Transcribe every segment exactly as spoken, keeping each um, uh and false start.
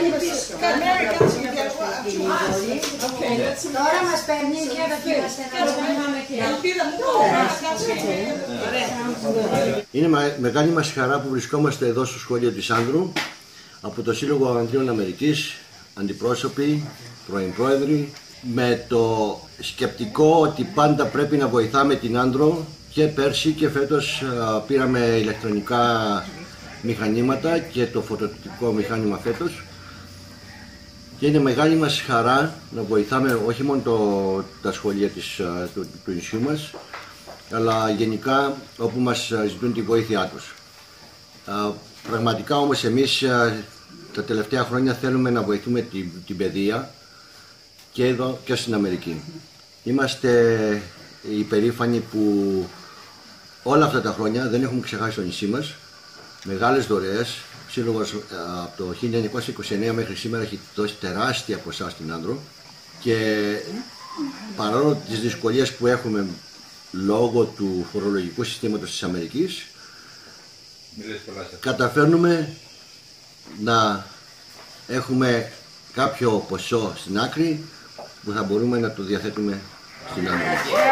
Τώρα μας παίρνει για να Είναι μεγάλη μας χαρά που βρισκόμαστε εδώ στο σχολείο της Άνδρου από το Σύλλογο Ανδρίων Αμερικής, αντιπρόσωποι, πρώην πρόεδροι, με το σκεπτικό ότι πάντα πρέπει να βοηθάμε την Άνδρο. Και πέρσι και φέτος πήραμε ηλεκτρονικά μηχανήματα και το φωτοτυπικό μηχάνημα φέτος. Και είναι μεγάλη μας χαρά να βοηθάμε όχι μόνο το, τα σχολεία της, του, του νησιού μας, αλλά γενικά όπου μας ζητούν τη βοήθειά τους. Πραγματικά όμως εμείς τα τελευταία χρόνια θέλουμε να βοηθούμε την, την παιδεία και εδώ και στην Αμερική. Είμαστε υπερήφανοι που όλα αυτά τα χρόνια δεν έχουμε ξεχάσει το νησί μας. Μεγάλες δωρεές. Ο Σύλλογος από το χίλια εννιακόσια είκοσι εννέα μέχρι σήμερα έχει δώσει τεράστια ποσά στην Άνδρο και παρόλο τις δυσκολίες που έχουμε λόγω του φορολογικού συστήματος της Αμερικής, καταφέρνουμε να έχουμε κάποιο ποσό στην άκρη που θα μπορούμε να το διαθέτουμε στην Άνδρο.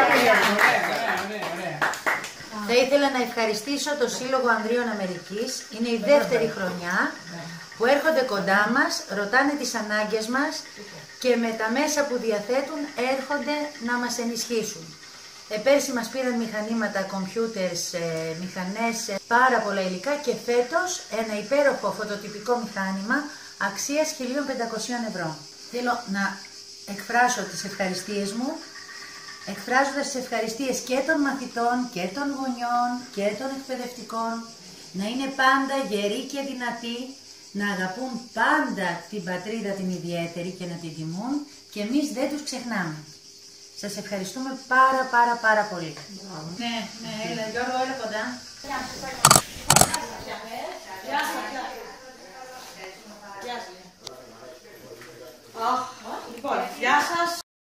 Θα ήθελα να ευχαριστήσω το Σύλλογο Ανδρίων Αμερικής. Είναι η δεύτερη χρονιά που έρχονται κοντά μας, ρωτάνε τις ανάγκες μας και με τα μέσα που διαθέτουν έρχονται να μας ενισχύσουν. Ε, πέρσι μας πήραν μηχανήματα, κομπιούτερς, ε, μηχανές, ε, πάρα πολλά υλικά και φέτος ένα υπέροχο φωτοτυπικό μηχάνημα αξίας χίλια πεντακόσια ευρώ. Θέλω να εκφράσω τις ευχαριστίες μου, εκφράζοντας τις ευχαριστίες και των μαθητών και των γονιών και των εκπαιδευτικών, να είναι πάντα γεροί και δυνατοί, να αγαπούν πάντα την πατρίδα την ιδιαίτερη και να την τιμούν και εμείς δεν τους ξεχνάμε. Σας ευχαριστούμε πάρα πάρα πάρα πολύ. Ναι, ναι, έλα Γιώργο, έλα κοντά. Γεια σας.